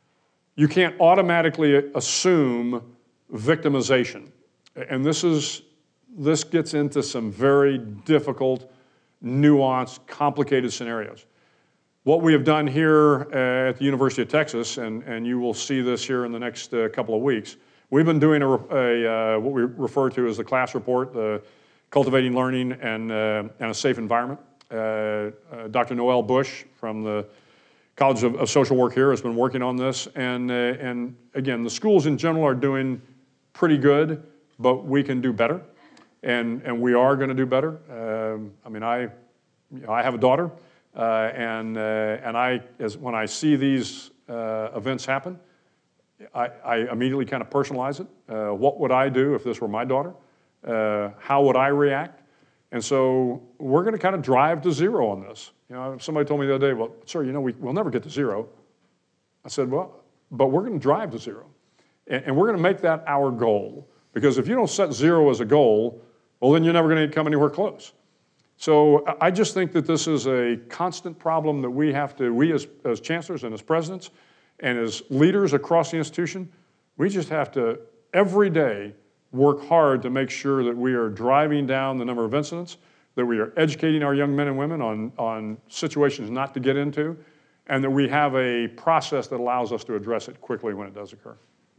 you can't automatically assume victimization. And this is, this gets into some very difficult, nuanced, complicated scenarios. What we have done here at the University of Texas, and, and you will see this here in the next uh, couple of weeks, we've been doing a, a uh, what we refer to as the class report, the Cultivating Learning and, uh, and a Safe Environment. Uh, uh, Doctor Noel Bush from the College of, of Social Work here has been working on this. And, uh, and again, the schools in general are doing pretty good, but we can do better. And, and we are going to do better. Um, I mean, I, you know, I have a daughter, uh, and, uh, and I, as, when I see these uh, events happen, I, I immediately kind of personalize it. Uh, what would I do if this were my daughter? Uh, how would I react? And so we're going to kind of drive to zero on this. You know, somebody told me the other day, well, sir, you know, we, we'll never get to zero. I said, well, but we're going to drive to zero. And, and we're going to make that our goal. Because if you don't set zero as a goal, well, then you're never going to come anywhere close. So I just think that this is a constant problem that we have to, we as, as chancellors and as presidents and as leaders across the institution, we just have to every day work hard to make sure that we are driving down the number of incidents, that we are educating our young men and women on, on situations not to get into, and that we have a process that allows us to address it quickly when it does occur.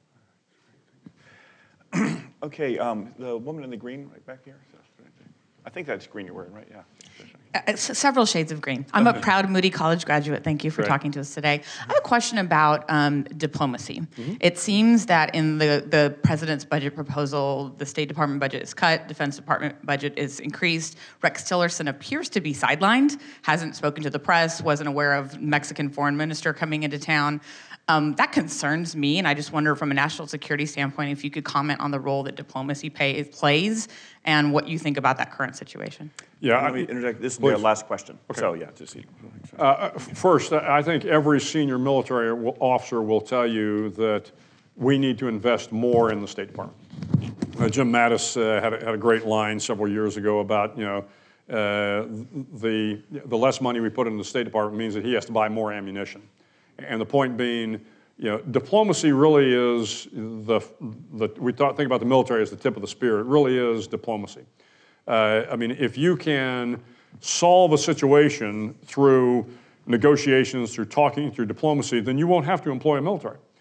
Okay, um, the woman in the green right back here. I think that's green you're wearing, right? Yeah. Uh, several shades of green. I'm a proud Moody College graduate. Thank you for Great. talking to us today. I have a question about um, diplomacy. Mm-hmm. It seems that in the, the president's budget proposal, the State Department budget is cut, Defense Department budget is increased. Rex Tillerson appears to be sidelined, hasn't spoken to the press, wasn't aware of Mexican foreign minister coming into town. Um, that concerns me, and I just wonder from a national security standpoint if you could comment on the role that diplomacy pay, plays and what you think about that current situation. Yeah, let me interject. This is the last question. Okay. So yeah, just uh, first, I think every senior military officer will tell you that we need to invest more in the State Department. Uh, Jim Mattis uh, had, a, had a great line several years ago about, you know, uh, the the less money we put in the State Department means that he has to buy more ammunition. And the point being, you know, diplomacy really is the, the we talk, think about the military as the tip of the spear. It really is diplomacy. Uh, I mean, if you can solve a situation through negotiations, through talking, through diplomacy, then you won't have to employ a military.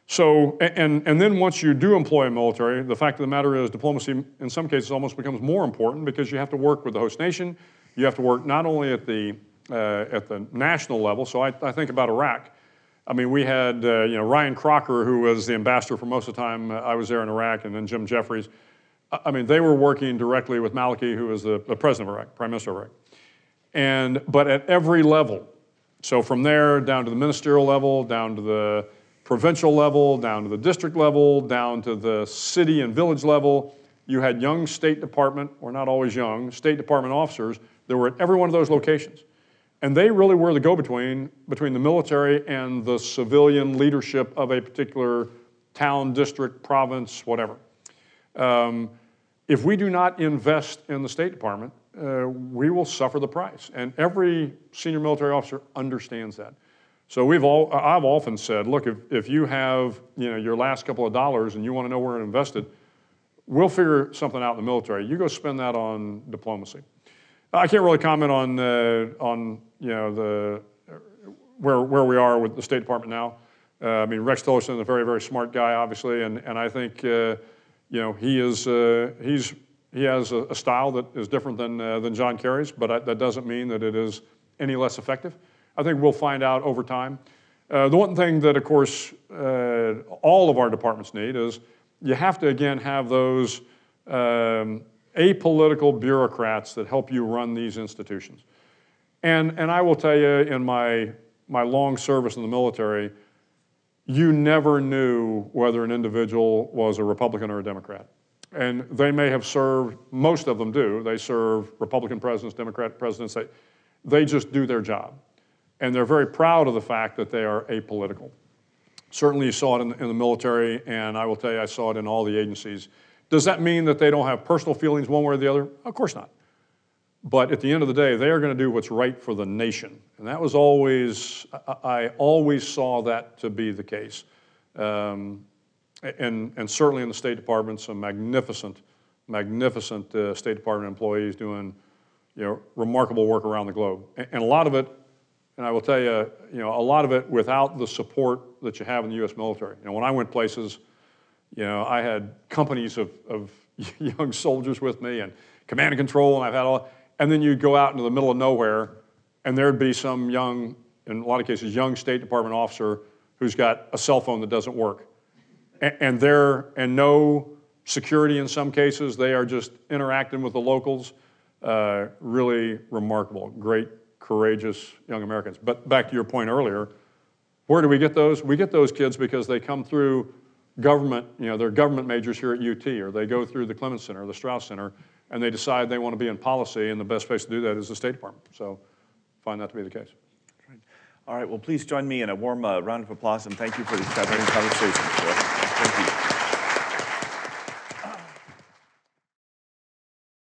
So, and, and then once you do employ a military, the fact of the matter is diplomacy in some cases almost becomes more important because you have to work with the host nation. You have to work not only at the, uh, at the national level, so I, I think about Iraq. I mean, we had uh, you know, Ryan Crocker, who was the ambassador for most of the time I was there in Iraq, and then Jim Jeffries. I mean, they were working directly with Maliki, who was the, the president of Iraq, prime minister of Iraq. And, but at every level, so from there down to the ministerial level, down to the provincial level, down to the district level, down to the city and village level, you had young State Department, or not always young, State Department officers that were at every one of those locations. And they really were the go-between between the military and the civilian leadership of a particular town, district, province, whatever. Um, if we do not invest in the State Department, uh, we will suffer the price. And every senior military officer understands that. So we've all, I've often said, look, if, if you have you know, your last couple of dollars and you want to know where to invest it, we'll figure something out in the military. You go spend that on diplomacy. I can't really comment on, uh, on you know, the, where, where we are with the State Department now. Uh, I mean, Rex Tillerson is a very, very smart guy, obviously, and, and I think uh, you know, he, is, uh, he's, he has a, a style that is different than, uh, than John Kerry's, but I, that doesn't mean that it is any less effective. I think we'll find out over time. Uh, the one thing that, of course, uh, all of our departments need is you have to, again, have those um, apolitical bureaucrats that help you run these institutions. And, and I will tell you, in my, my long service in the military, you never knew whether an individual was a Republican or a Democrat. And they may have served, most of them do, they serve Republican presidents, Democrat presidents, they, they just do their job. And they're very proud of the fact that they are apolitical. Certainly you saw it in, in the military, and I will tell you, I saw it in all the agencies. Does that mean that they don't have personal feelings one way or the other? Of course not. But at the end of the day, they are going to do what's right for the nation. And that was always, I, I always saw that to be the case. Um, and, and certainly in the State Department, some magnificent, magnificent uh, State Department employees doing you know, remarkable work around the globe. And, and a lot of it, and I will tell you, you know, a lot of it without the support that you have in the U S military. You know, when I went places, you know, I had companies of, of young soldiers with me and command and control, and I've had all, and then you'd go out into the middle of nowhere, and there'd be some young, in a lot of cases, young State Department officer who's got a cell phone that doesn't work. And, and they're, and no security in some cases, they are just interacting with the locals. Uh, really remarkable, great, courageous young Americans. But back to your point earlier, where do we get those? We get those kids because they come through government, you know, they're government majors here at U T, or they go through the Clements Center or the Strauss Center, and they decide they want to be in policy, and the best place to do that is the State Department. So find that to be the case. All right, well, please join me in a warm uh, round of applause, and thank you for this fascinating conversation. Thank you.